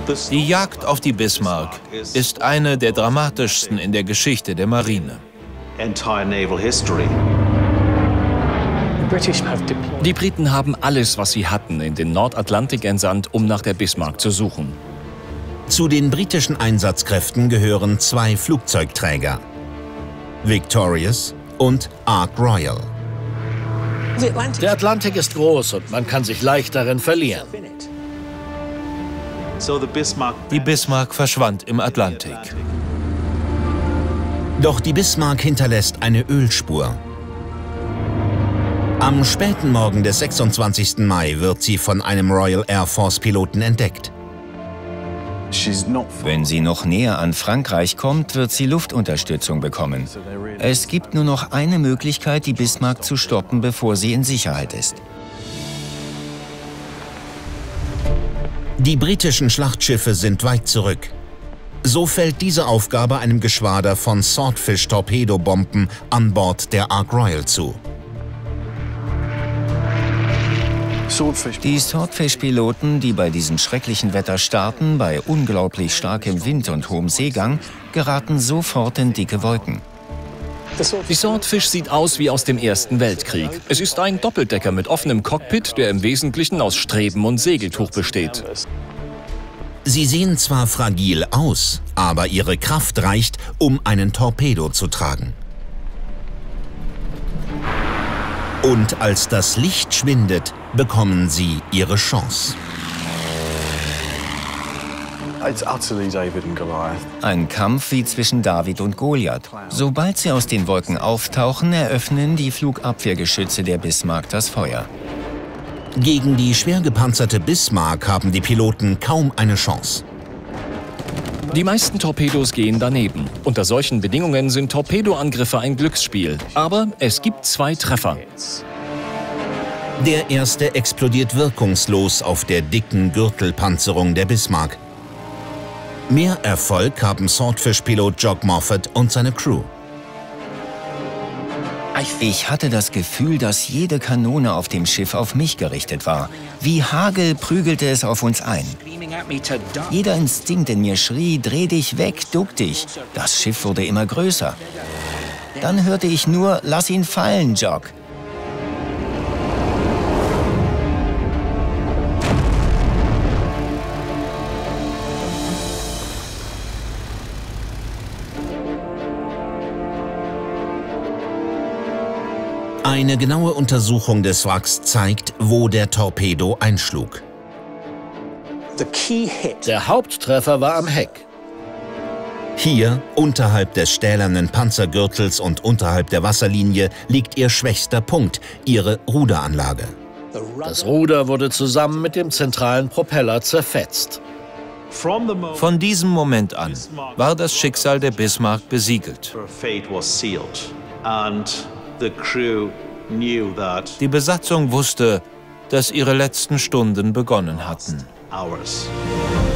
Die Jagd auf die Bismarck ist eine der dramatischsten in der Geschichte der Marine. Die Briten haben alles, was sie hatten, in den Nordatlantik entsandt, um nach der Bismarck zu suchen. Zu den britischen Einsatzkräften gehören 2 Flugzeugträger, Victorious und Ark Royal. Der Atlantik ist groß und man kann sich leicht darin verlieren. Die Bismarck verschwand im Atlantik. Doch die Bismarck hinterlässt eine Ölspur. Am späten Morgen des 26. Mai wird sie von einem Royal Air Force Piloten entdeckt. Wenn sie noch näher an Frankreich kommt, wird sie Luftunterstützung bekommen. Es gibt nur noch eine Möglichkeit, die Bismarck zu stoppen, bevor sie in Sicherheit ist. Die britischen Schlachtschiffe sind weit zurück. So fällt diese Aufgabe einem Geschwader von Swordfish-Torpedobomben an Bord der Ark Royal zu. Die Swordfish-Piloten, die bei diesem schrecklichen Wetter starten, bei unglaublich starkem Wind und hohem Seegang, geraten sofort in dicke Wolken. Die Swordfish sieht aus wie aus dem Ersten Weltkrieg. Es ist ein Doppeldecker mit offenem Cockpit, der im Wesentlichen aus Streben und Segeltuch besteht. Sie sehen zwar fragil aus, aber ihre Kraft reicht, um einen Torpedo zu tragen. Und als das Licht schwindet, bekommen sie ihre Chance. Ein Kampf wie zwischen David und Goliath. Sobald sie aus den Wolken auftauchen, eröffnen die Flugabwehrgeschütze der Bismarck das Feuer. Gegen die schwer gepanzerte Bismarck haben die Piloten kaum eine Chance. Die meisten Torpedos gehen daneben. Unter solchen Bedingungen sind Torpedoangriffe ein Glücksspiel. Aber es gibt 2 Treffer. Der erste explodiert wirkungslos auf der dicken Gürtelpanzerung der Bismarck. Mehr Erfolg haben Swordfish-Pilot Jock Moffat und seine Crew. Ich hatte das Gefühl, dass jede Kanone auf dem Schiff auf mich gerichtet war. Wie Hagel prügelte es auf uns ein. Jeder Instinkt in mir schrie, dreh dich weg, duck dich. Das Schiff wurde immer größer. Dann hörte ich nur, lass ihn fallen, Jock. Eine genaue Untersuchung des Wracks zeigt, wo der Torpedo einschlug. Der Haupttreffer war am Heck. Hier, unterhalb des stählernen Panzergürtels und unterhalb der Wasserlinie, liegt ihr schwächster Punkt, ihre Ruderanlage. Das Ruder wurde zusammen mit dem zentralen Propeller zerfetzt. Von diesem Moment an war das Schicksal der Bismarck besiegelt. Die Besatzung wusste, dass ihre letzten Stunden begonnen hatten.